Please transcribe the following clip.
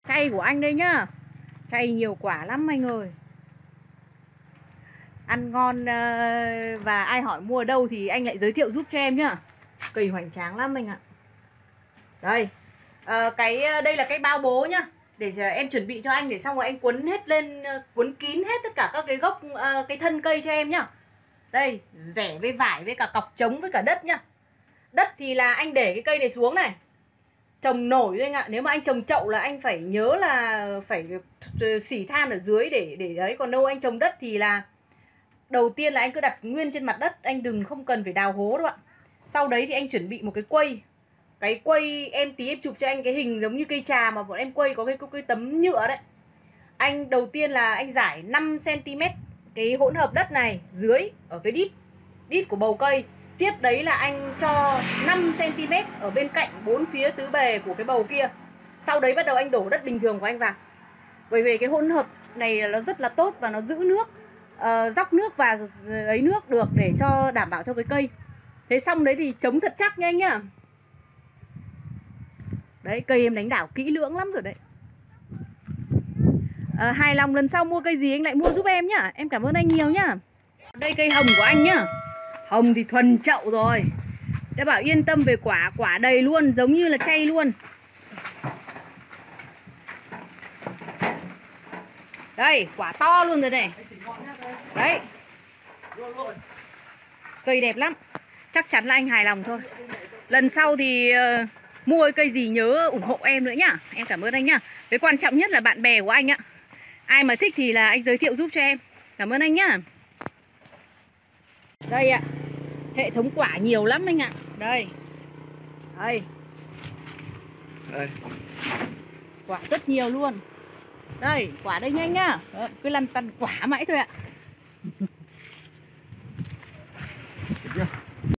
Chay của anh đây nhá. Chay nhiều quả lắm anh ơi. Ăn ngon và ai hỏi mua ở đâu thì anh lại giới thiệu giúp cho em nhá. Cây hoành tráng lắm anh ạ. Đây. Đây là cái bao bố nhá. Để em chuẩn bị cho anh, để xong rồi anh quấn hết lên, quấn kín hết tất cả các cái gốc, cái thân cây cho em nhá. Đây, rẻ với vải với cả cọc trống với cả đất nhá. Đất thì là anh để cái cây này xuống này, trồng nổi thôi anh ạ. Nếu mà anh trồng chậu là anh phải nhớ là phải xỉ than ở dưới để đấy. Còn đâu anh trồng đất thì là đầu tiên là anh cứ đặt nguyên trên mặt đất, anh đừng không cần phải đào hố đâu ạ. Sau đấy thì anh chuẩn bị một cái quây. Cái quây em tí em chụp cho anh cái hình giống như cây trà mà bọn em quây có cái tấm nhựa đấy. Anh đầu tiên là anh rải 5 cm cái hỗn hợp đất này dưới ở cái đít của bầu cây. Tiếp đấy là anh cho 5 cm ở bên cạnh bốn phía tứ bề của cái bầu kia. Sau đấy bắt đầu anh đổ đất bình thường của anh vào. Bởi vì cái hỗn hợp này nó rất là tốt và nó giữ nước, dóc nước và ấy nước được để cho đảm bảo cho cái cây. Thế xong đấy thì chống thật chắc nha anh nhá. Đấy, cây em đánh đảo kỹ lưỡng lắm rồi đấy. Hài lòng lần sau mua cây gì anh lại mua giúp em nhá. Em cảm ơn anh nhiều nhá. Đây cây hồng của anh nhá. Hồng thì thuần chậu rồi. Đã bảo yên tâm về quả, quả đầy luôn, giống như là chay luôn. Đây, quả to luôn rồi này. Đấy. Cây đẹp lắm. Chắc chắn là anh hài lòng thôi. Lần sau thì mua cây gì nhớ ủng hộ em nữa nhá. Em cảm ơn anh nhá. Cái quan trọng nhất là bạn bè của anh ạ. Ai mà thích thì là anh giới thiệu giúp cho em. Cảm ơn anh nhá. Đây ạ. Hệ thống quả nhiều lắm anh ạ. Đây. Đây. Đây. Quả rất nhiều luôn. Đây, quả đây nhanh nhá. Cứ lăn tăn quả mãi thôi ạ.